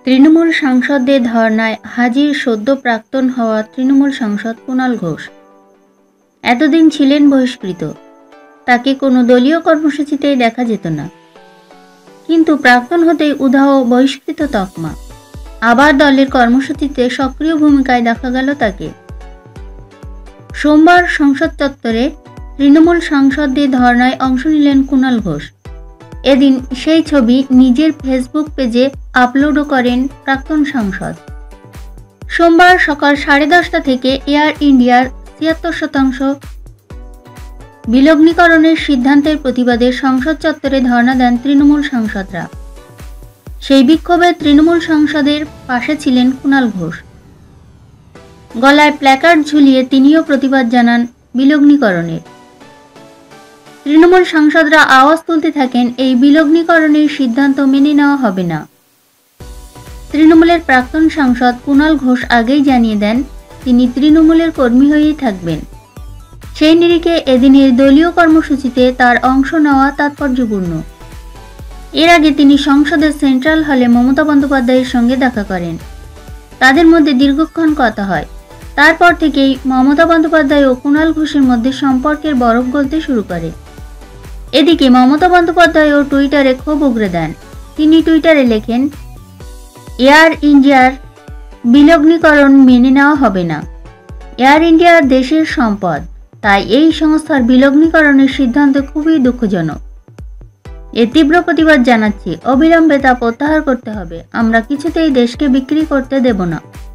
তৃণমূল সাংসদদের ধর্নায় হাজির সদ্য প্রাক্তন হওয়া তৃণমূল সাংসদ কুণাল ঘোষ। এতদিন ছিলেন বহিষ্কৃত, তাকে কোনো দলীয় কর্মসূচিতেই দেখা যেত না, কিন্তু প্রাক্তন হতেই উধাও বহিষ্কৃত তকমা। আবার দলের কর্মসূচিতে সক্রিয় ভূমিকায় দেখা গেল তাকে। সোমবার সংসদ চত্বরে তৃণমূল সাংসদদের ধর্নায় অংশ নিলেন কুণাল ঘোষ। এদিন সেই ছবি নিজের ফেসবুক পেজে আপলোডও করেন প্রাক্তন সাংসদ। সোমবার সকাল 10:30 থেকে এয়ার ইন্ডিয়ার ৭৬% বিলগ্নিকরণের সিদ্ধান্তের প্রতিবাদে সংসদ চত্বরে ধর্ণা দেন তৃণমূল সাংসদরা। সেই বিক্ষোভে তৃণমূল সাংসদের পাশে ছিলেন কুণাল ঘোষ। গলায় প্ল্যাকার্ড ঝুলিয়ে তিনিও প্রতিবাদ জানান বিলগ্নিকরণের। তৃণমূল সাংসদরা আওয়াজ তুলতে থাকেন, এই বিলগ্নিকরণের সিদ্ধান্ত মেনে নেওয়া হবে না। তৃণমূলের প্রাক্তন সাংসদ কুণাল ঘোষ আগেই জানিয়ে দেন, তিনি তৃণমূলের কর্মী হয়েই থাকবেন। সেই নিরিখে এদিনের দলীয় কর্মসূচিতে তার অংশ নেওয়া তাৎপর্যপূর্ণ। এর আগে তিনি সংসদের সেন্ট্রাল হলে মমতা বন্দ্যোপাধ্যায়ের সঙ্গে দেখা করেন। তাদের মধ্যে দীর্ঘক্ষণ কথা হয়। তারপর থেকেই মমতা বন্দ্যোপাধ্যায় ও কুণাল ঘোষের মধ্যে সম্পর্কের বরফ গলতে শুরু করে। এদিকে মমতা বন্দ্যোপাধ্যায়ও টুইটারে ক্ষোভ উগরে দেন। তিনি টুইটারে লেখেন, এয়ার ইন্ডিয়ার বিলগ্নিকরণ মেনে নেওয়া হবে না। এয়ার ইন্ডিয়া দেশের সম্পদ, তাই এই সংস্থার বিলগ্নিকরণের সিদ্ধান্ত খুবই দুঃখজনক। এর তীব্র প্রতিবাদ জানাচ্ছি। অবিলম্বে তা প্রত্যাহার করতে হবে। আমরা কিছুতেই দেশকে বিক্রি করতে দেব না।